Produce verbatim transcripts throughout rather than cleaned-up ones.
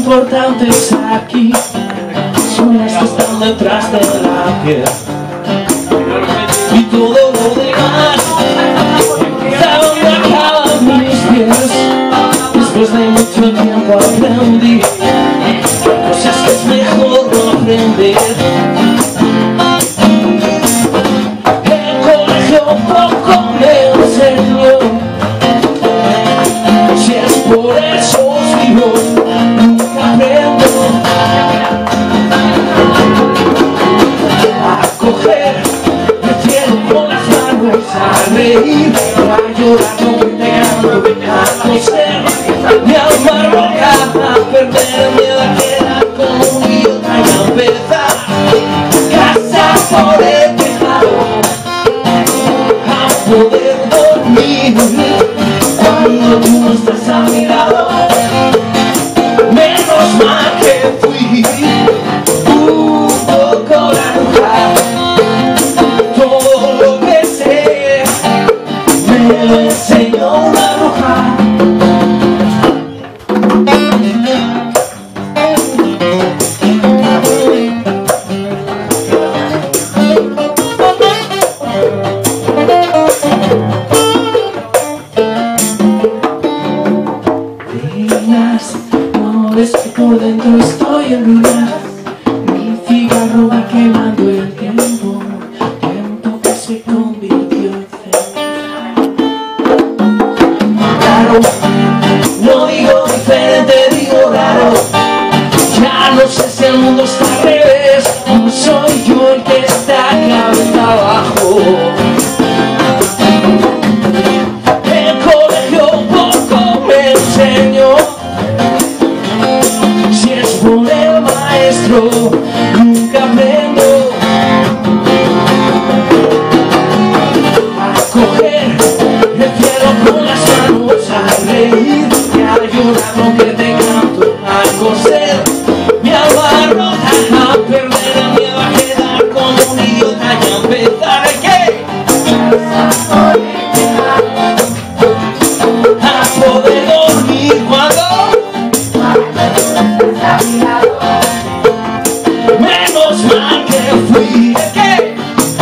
importantes aquí son las que están detrás de la piel, y todo lo demás empieza donde acaban mis pies. Después de mucho tiempo aprendí cosas que es mejor no aprender. El colegio poco me enseñó, si es por esos libros nunca aprendo a coger el cielo con las manos, a reír, a llorar con pegando, a coser mi alma roja, a perder el miedo a quedar como un idiota y a empezar casa por el tejado, a poder dormir cuando tú no estás a mi lado. Menos mal que fui un poco naranja, todo lo que sé me lo enseñó una bruja. No es que por dentro estoy en ruinas, mi cigarro va quemando el tiempo, tiempo que se convirtió en ceniza. Claro, no digo diferente, digo raro, ya no sé si el mundo está al revés, o soy yo el que está cabeza abajo. El colegio poco me enseñó, si es por el maestro nunca aprendo a coger el cielo con las manos, a reír y a llorar lo que te canto, a coser mi alma rota, a perder el miedo a quedar como un idiota y a empezar ¿qué? A poder dormir cuando menos mal que fui ¿qué?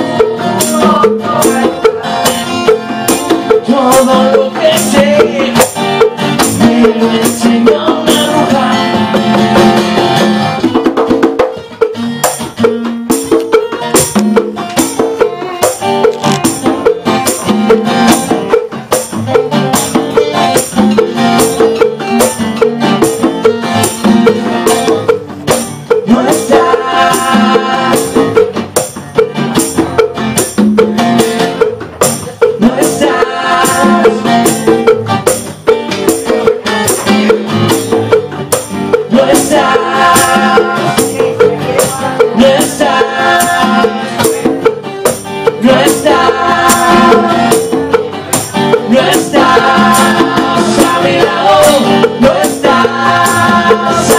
Todo lo que sé me lo enseñó una bruja. No estás, no estás, no estás, no estás, no estás, no estás a mi lado, no estás